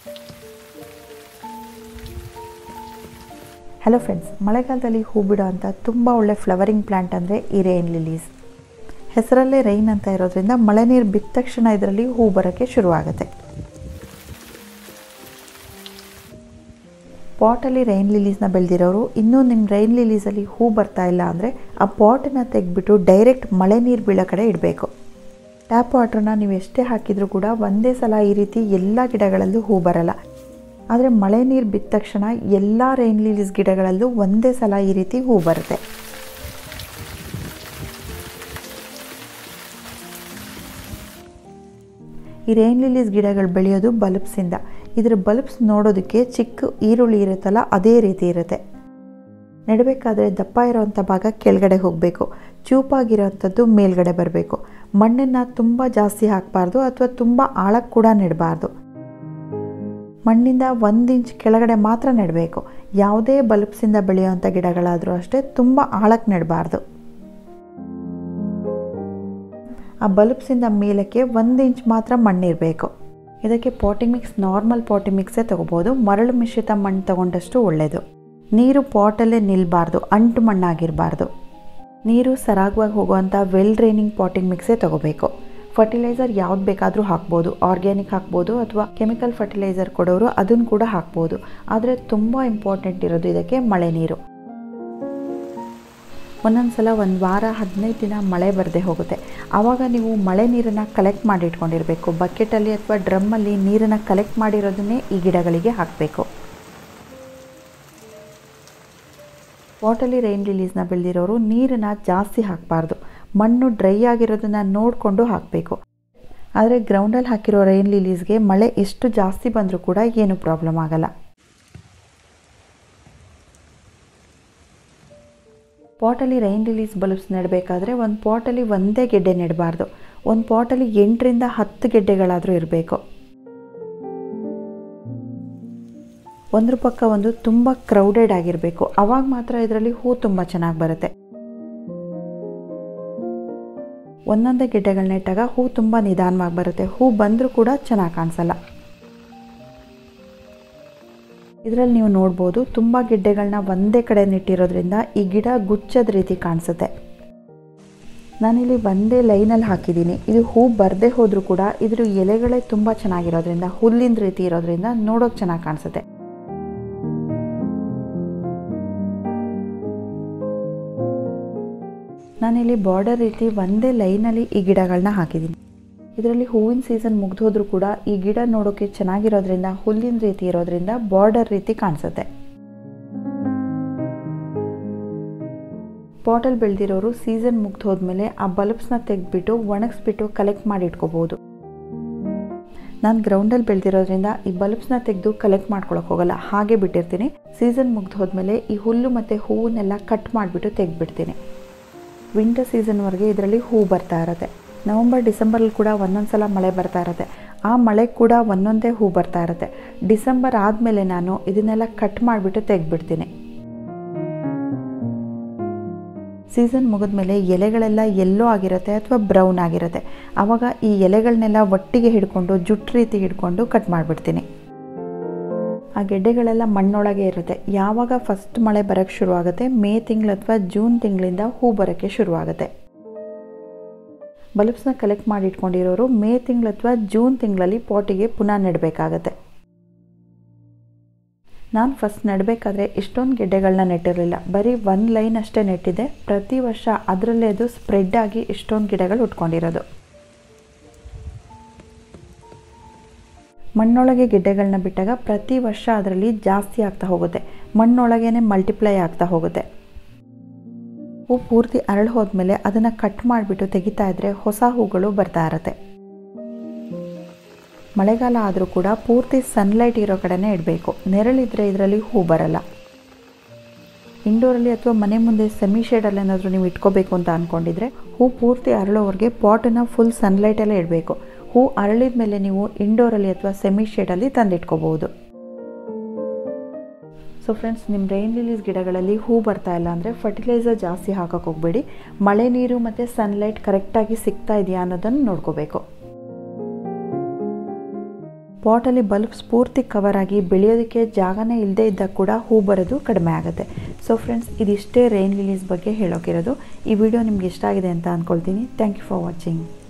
Hello friends, ಮಳೆಗಾಲದಲ್ಲಿ ಹೂ ಬಿಡೋ ಅಂತ ತುಂಬ ಒಳ್ಳೆ ಫ್ಲವರಿಂಗ್ ಪ್ಲಾಂಟ್ ಅಂದರೆ ಈ ರೈನ್ ಲಿಲೀಸ್. ಹೆಸರಲ್ಲೇ ರೈನ್ ಅಂತ ಇರೋದ್ರಿಂದ ಮಳೆ ನೀರು ಬಿದ್ದ ತಕ್ಷಣ ಇದರಲ್ಲಿ ಹೂ ಬರೋಕ್ಕೆ ಶುರುವಾಗುತ್ತೆ. ಪಾಟಲ್ಲಿ ರೈನ್ ಲಿಲೀಸ್ನ ಬೆಳೆದಿರೋರು ಇನ್ನೂ ನಿಮ್ಮ ರೈನ್ ಲಿಲೀಸಲ್ಲಿ ಹೂ ಬರ್ತಾ ಇಲ್ಲ ಅಂದರೆ ಆ ಪಾಟನ್ನು ತೆಗೆದ್ಬಿಟ್ಟು ಡೈರೆಕ್ಟ್ ಮಳೆ ನೀರು ಬೀಳೋ ಕಡೆ ಇಡಬೇಕು. ಟ್ಯಾಪ್ ವಾಟ್ರನ್ನ ನೀವು ಎಷ್ಟೇ ಹಾಕಿದರೂ ಕೂಡ ಒಂದೇ ಸಲ ಈ ರೀತಿ ಎಲ್ಲ ಗಿಡಗಳಲ್ಲೂ ಹೂ ಬರಲ್ಲ. ಆದರೆ ಮಳೆ ನೀರು ಬಿದ್ದ ತಕ್ಷಣ ಎಲ್ಲ ರೈನ್ ಲಿಲೀಸ್ ಗಿಡಗಳಲ್ಲೂ ಒಂದೇ ಸಲ ಈ ರೀತಿ ಹೂ ಬರುತ್ತೆ. ಈ ರೈನ್ ಲಿಲೀಸ್ ಗಿಡಗಳು ಬೆಳೆಯೋದು ಬಲ್ಬ್ಸಿಂದ. ಇದರ ಬಲ್ಬ್ಸ್ ನೋಡೋದಕ್ಕೆ ಚಿಕ್ಕ ಈರುಳ್ಳಿ ಇರುತ್ತಲ್ಲ ಅದೇ ರೀತಿ ಇರುತ್ತೆ. ನೆಡಬೇಕಾದ್ರೆ ದಪ್ಪ ಇರೋವಂಥ ಭಾಗ ಕೆಳಗಡೆ ಹೋಗಬೇಕು, ಚೂಪಾಗಿರೋವಂಥದ್ದು ಮೇಲ್ಗಡೆ ಬರಬೇಕು. ಮಣ್ಣನ್ನು ತುಂಬ ಜಾಸ್ತಿ ಹಾಕಬಾರ್ದು ಅಥವಾ ತುಂಬ ಆಳಕ್ಕೆ ಕೂಡ ನೆಡಬಾರ್ದು. ಮಣ್ಣಿಂದ 1 ಇಂಚ್ ಕೆಳಗಡೆ ಮಾತ್ರ ನೆಡಬೇಕು. ಯಾವುದೇ ಬಲ್ಬ್ಸಿಂದ ಬೆಳೆಯುವಂಥ ಗಿಡಗಳಾದರೂ ಅಷ್ಟೇ ತುಂಬ ಆಳಕ್ಕೆ ನೆಡಬಾರ್ದು. ಆ ಬಲ್ಬ್ಸಿಂದ ಮೇಲಕ್ಕೆ 1 ಇಂಚ್ ಮಾತ್ರ ಮಣ್ಣಿರಬೇಕು. ಇದಕ್ಕೆ ಪಾಟಿಂಗ್ ಮಿಕ್ಸ್ ನಾರ್ಮಲ್ ಪಾಟಿಂಗ್ ಮಿಕ್ಸೇ ತೊಗೋಬೋದು. ಮರಳು ಮಿಶ್ರಿತ ಮಣ್ಣು ತಗೊಂಡಷ್ಟು ಒಳ್ಳೆಯದು. ನೀರು ಪಾಟಲ್ಲೇ ನಿಲ್ಲಬಾರ್ದು, ಅಂಟು ಮಣ್ಣಾಗಿರಬಾರ್ದು. ನೀರು ಸರಾಗವಾಗಿ ಹೋಗುವಂಥ ವೆಲ್ ಡ್ರೈನಿಂಗ್ ಪಾಟಿಂಗ್ ಮಿಕ್ಸೇ ತೊಗೋಬೇಕು. ಫರ್ಟಿಲೈಸರ್ ಯಾವ್ದು ಬೇಕಾದರೂ ಹಾಕ್ಬೋದು. ಆರ್ಗ್ಯಾನಿಕ್ ಹಾಕ್ಬೋದು ಅಥವಾ ಕೆಮಿಕಲ್ ಫರ್ಟಿಲೈಸರ್ ಕೊಡೋರು ಅದನ್ನು ಕೂಡ ಹಾಕ್ಬೋದು. ಆದರೆ ತುಂಬ ಇಂಪಾರ್ಟೆಂಟ್ ಇರೋದು ಇದಕ್ಕೆ ಮಳೆ ನೀರು. ಒಂದೊಂದು ಸಲ 1 ವಾರ 15 ದಿನ ಮಳೆ ಬರದೆ ಹೋಗುತ್ತೆ. ಆವಾಗ ನೀವು ಮಳೆ ನೀರನ್ನು ಕಲೆಕ್ಟ್ ಮಾಡಿ ಇಟ್ಕೊಂಡಿರಬೇಕು. ಬಕೆಟಲ್ಲಿ ಅಥವಾ ಡ್ರಮ್ಮಲ್ಲಿ ನೀರನ್ನು ಕಲೆಕ್ಟ್ ಮಾಡಿರೋದನ್ನೇ ಈ ಗಿಡಗಳಿಗೆ ಹಾಕಬೇಕು. ಪಾಟಲ್ಲಿ ರೈನ್ ಲಿಲೀಸ್ನ ಬೆಳೆದಿರೋರು ನೀರನ್ನು ಜಾಸ್ತಿ ಹಾಕಬಾರ್ದು. ಮಣ್ಣು ಡ್ರೈ ಆಗಿರೋದನ್ನು ನೋಡಿಕೊಂಡು ಹಾಕಬೇಕು. ಆದರೆ ಗ್ರೌಂಡಲ್ಲಿ ಹಾಕಿರೋ ರೈನ್ ಲಿಲೀಸ್ಗೆ ಮಳೆ ಎಷ್ಟು ಜಾಸ್ತಿ ಬಂದರೂ ಕೂಡ ಏನೂ ಪ್ರಾಬ್ಲಮ್ ಆಗಲ್ಲ. ಪಾಟಲ್ಲಿ ರೈನ್ ಲಿಲೀಸ್ ಬಲ್ಬ್ಸ್ ನೆಡಬೇಕಾದ್ರೆ ಒಂದು ಪಾಟಲ್ಲಿ ಒಂದೇ ಗೆಡ್ಡೆ ನೆಡಬಾರ್ದು. ಒಂದು ಪಾಟಲ್ಲಿ 8 ರಿಂದ 10 ಗೆಡ್ಡೆಗಳಾದರೂ ಇರಬೇಕು. ಒಂದ್ರ ಪಕ್ಕ ಒಂದು ತುಂಬ ಕ್ರೌಡೆಡ್ ಆಗಿರಬೇಕು. ಆವಾಗ ಮಾತ್ರ ಇದರಲ್ಲಿ ಹೂ ತುಂಬ ಚೆನ್ನಾಗಿ ಬರುತ್ತೆ. ಒಂದೊಂದೇ ಗೆಡ್ಡೆಗಳು ನೆಟ್ಟಾಗ ಹೂ ತುಂಬ ನಿಧಾನವಾಗಿ ಬರುತ್ತೆ. ಹೂ ಬಂದರೂ ಕೂಡ ಚೆನ್ನಾಗಿ ಕಾಣಿಸಲ್ಲ. ಇದರಲ್ಲಿ ನೀವು ನೋಡ್ಬೋದು ತುಂಬ ಗೆಡ್ಡೆಗಳನ್ನ ಒಂದೇ ಕಡೆ ನೆಟ್ಟಿರೋದ್ರಿಂದ ಈ ಗಿಡ ಗುಚ್ಛದ ರೀತಿ ಕಾಣಿಸುತ್ತೆ. ನಾನಿಲ್ಲಿ ಒಂದೇ ಲೈನಲ್ಲಿ ಹಾಕಿದ್ದೀನಿ. ಇದು ಹೂ ಬರದೇ ಹೋದರೂ ಕೂಡ ಇದ್ರ ಎಲೆಗಳೇ ತುಂಬ ಚೆನ್ನಾಗಿರೋದ್ರಿಂದ, ಹುಲ್ಲಿನ ರೀತಿ ಇರೋದ್ರಿಂದ ನೋಡೋಕೆ ಚೆನ್ನಾಗಿ ಕಾಣಿಸುತ್ತೆ. ನಾನಿಲ್ಲಿ ಬಾರ್ಡರ್ ರೀತಿ ಒಂದೇ ಲೈನಲ್ಲಿ ಈ ಗಿಡಗಳನ್ನ ಹಾಕಿದ್ದೀನಿ. ಇದರಲ್ಲಿ ಹೂವಿನ ಸೀಸನ್ ಮುಗಿದೋದ್ರೂ ಕೂಡ ಈ ಗಿಡ ನೋಡೋಕೆ ಚೆನ್ನಾಗಿರೋದ್ರಿಂದ, ಹುಲ್ಲಿನ ರೀತಿ ಇರೋದ್ರಿಂದ ಬಾರ್ಡರ್ ರೀತಿ ಕಾಣಿಸುತ್ತೆ. ಪಾಟಲ್ಲಿ ಬೆಳೆದಿರೋರು ಸೀಸನ್ ಮುಗ್ದು ಹೋದ್ಮೇಲೆ ಆ ಬಲ್ಬ್ಸ್ನ ತೆಗೆದ್ಬಿಟ್ಟು ಒಣಗಿಸ್ಬಿಟ್ಟು ಕಲೆಕ್ಟ್ ಮಾಡಿ ಇಟ್ಕೋಬೋದು. ನಾನು ಗ್ರೌಂಡಲ್ಲಿ ಬೆಳೆದಿರೋದ್ರಿಂದ ಈ ಬಲ್ಬ್ಸ್ನ ತೆಗೆದು ಕಲೆಕ್ಟ್ ಮಾಡ್ಕೊಳಕ್ಕೆ ಹೋಗಲ್ಲ, ಹಾಗೆ ಬಿಟ್ಟಿರ್ತೀನಿ. ಸೀಸನ್ ಮುಗ್ದು ಹೋದ್ಮೇಲೆ ಈ ಹುಲ್ಲು ಮತ್ತು ಹೂವನ್ನೆಲ್ಲ ಕಟ್ ಮಾಡಿಬಿಟ್ಟು ತೆಗೆದ್ಬಿಡ್ತೀನಿ. ವಿಂಟರ್ ಸೀಸನ್ವರೆಗೆ ಇದರಲ್ಲಿ ಹೂ ಬರ್ತಾ ಇರುತ್ತೆ. ನವಂಬರ್ ಡಿಸೆಂಬರಲ್ಲಿ ಕೂಡ ಒಂದೊಂದು ಸಲ ಮಳೆ ಬರ್ತಾ ಇರುತ್ತೆ. ಆ ಮಳೆ ಕೂಡ ಒಂದೊಂದೇ ಹೂ ಬರ್ತಾ ಇರುತ್ತೆ. ಡಿಸೆಂಬರ್ ಆದಮೇಲೆ ನಾನು ಇದನ್ನೆಲ್ಲ ಕಟ್ ಮಾಡಿಬಿಟ್ಟು ತೆಗೆದ್ಬಿಡ್ತೀನಿ. ಸೀಸನ್ ಮುಗಿದ್ಮೇಲೆ ಎಲೆಗಳೆಲ್ಲ ಯೆಲ್ಲೋ ಆಗಿರುತ್ತೆ ಅಥವಾ ಬ್ರೌನ್ ಆಗಿರುತ್ತೆ. ಆವಾಗ ಈ ಎಲೆಗಳನ್ನೆಲ್ಲ ಒಟ್ಟಿಗೆ ಹಿಡ್ಕೊಂಡು ಜುಟ್ಟು ರೀತಿ ಹಿಡ್ಕೊಂಡು ಕಟ್ ಮಾಡಿಬಿಡ್ತೀನಿ. ಆ ಗೆಡ್ಡೆಗಳೆಲ್ಲ ಮಣ್ಣೊಳಗೆ ಇರುತ್ತೆ. ಯಾವಾಗ ಫಸ್ಟ್ ಮಳೆ ಬರೋಕ್ಕೆ ಶುರುವಾಗುತ್ತೆ, ಮೇ ತಿಂಗಳು ಅಥವಾ ಜೂನ್ ತಿಂಗಳಿಂದ ಹೂ ಬರೋಕ್ಕೆ ಶುರುವಾಗುತ್ತೆ. ಬಲ್ಬ್ಸ್ನ ಕಲೆಕ್ಟ್ ಮಾಡಿ ಇಟ್ಕೊಂಡಿರೋರು ಮೇ ತಿಂಗಳು ಅಥವಾ ಜೂನ್ ತಿಂಗಳಲ್ಲಿ ಪಾಟಿಗೆ ಪುನಃ ನೆಡಬೇಕಾಗತ್ತೆ. ನಾನು ಫಸ್ಟ್ ನೆಡಬೇಕಾದ್ರೆ ಇಷ್ಟೊಂದು ಗೆಡ್ಡೆಗಳನ್ನ ನೆಟ್ಟಿರಲಿಲ್ಲ. ಬರೀ 1 ಲೈನ್ ಅಷ್ಟೇ ನೆಟ್ಟಿದ್ದೆ. ಪ್ರತಿ ವರ್ಷ ಅದರಲ್ಲೇ ಅದು ಸ್ಪ್ರೆಡ್ ಆಗಿ ಇಷ್ಟೊಂದು ಗಿಡಗಳು ಉಟ್ಕೊಂಡಿರೋದು. ಮಣ್ಣೊಳಗೆ ಗೆಡ್ಡೆಗಳನ್ನ ಬಿಟ್ಟಾಗ ಪ್ರತಿ ವರ್ಷ ಅದರಲ್ಲಿ ಜಾಸ್ತಿ ಆಗ್ತಾ ಹೋಗುತ್ತೆ. ಮಣ್ಣೊಳಗೇನೆ ಮಲ್ಟಿಪ್ಲೈ ಆಗ್ತಾ ಹೋಗುತ್ತೆ. ಹೂ ಪೂರ್ತಿ ಅರಳು ಹೋದ್ಮೇಲೆ ಅದನ್ನು ಕಟ್ ಮಾಡಿಬಿಟ್ಟು ತೆಗಿತಾ ಇದ್ರೆ ಹೊಸ ಹೂಗಳು ಬರ್ತಾ ಇರುತ್ತೆ. ಮಳೆಗಾಲ ಆದರೂ ಕೂಡ ಪೂರ್ತಿ ಸನ್ಲೈಟ್ ಇರೋ ಕಡೆನೇ ಇಡಬೇಕು. ನೆರಳಿದ್ರೆ ಇದರಲ್ಲಿ ಹೂ ಬರಲ್ಲ. ಇಂಡೋರಲ್ಲಿ ಅಥವಾ ಮನೆ ಮುಂದೆ ಸೆಮಿ ಶೇಡಲ್ಲಿ ಏನಾದರೂ ನೀವು ಇಟ್ಕೋಬೇಕು ಅಂತ ಅಂದ್ಕೊಂಡಿದ್ರೆ ಹೂ ಪೂರ್ತಿ ಅರಳೋವರೆಗೆ ಪಾಟನ್ನು ಫುಲ್ ಸನ್ಲೈಟಲ್ಲೇ ಇಡಬೇಕು. ಹೂ ಅರಳಿದ ಮೇಲೆ ನೀವು ಇಂಡೋರಲ್ಲಿ ಅಥವಾ ಸೆಮಿ ಶೇಡಲ್ಲಿ ತಂದಿಟ್ಕೋಬಹುದು. ಸೊ ಫ್ರೆಂಡ್ಸ್, ನಿಮ್ಮ ರೈನ್ ಲಿಲೀಸ್ ಗಿಡಗಳಲ್ಲಿ ಹೂ ಬರ್ತಾ ಇಲ್ಲ ಅಂದರೆ ಫರ್ಟಿಲೈಸರ್ ಜಾಸ್ತಿ ಹಾಕೋಕ್ಕೆ ಹೋಗಬೇಡಿ. ಮಳೆ ನೀರು ಮತ್ತು ಸನ್ಲೈಟ್ ಕರೆಕ್ಟಾಗಿ ಸಿಗ್ತಾ ಇದೆಯಾ ಅನ್ನೋದನ್ನು ನೋಡ್ಕೋಬೇಕು. ಪಾಟಲ್ಲಿ ಬಲ್ಬ್ಸ್ ಪೂರ್ತಿ ಕವರ್ ಆಗಿ ಬೆಳೆಯೋದಕ್ಕೆ ಜಾಗನೇ ಇಲ್ಲದೆ ಇದ್ದಾಗ ಕೂಡ ಹೂ ಬರೋದು ಕಡಿಮೆ ಆಗುತ್ತೆ. ಸೊ ಫ್ರೆಂಡ್ಸ್, ಇದಿಷ್ಟೇ ರೈನ್ ಲಿಲೀಸ್ ಬಗ್ಗೆ ಹೇಳೋಕಿರೋದು. ಈ ವಿಡಿಯೋ ನಿಮ್ಗೆ ಇಷ್ಟ ಆಗಿದೆ ಅಂತ ಅಂದ್ಕೊಳ್ತೀನಿ. Thank you for watching.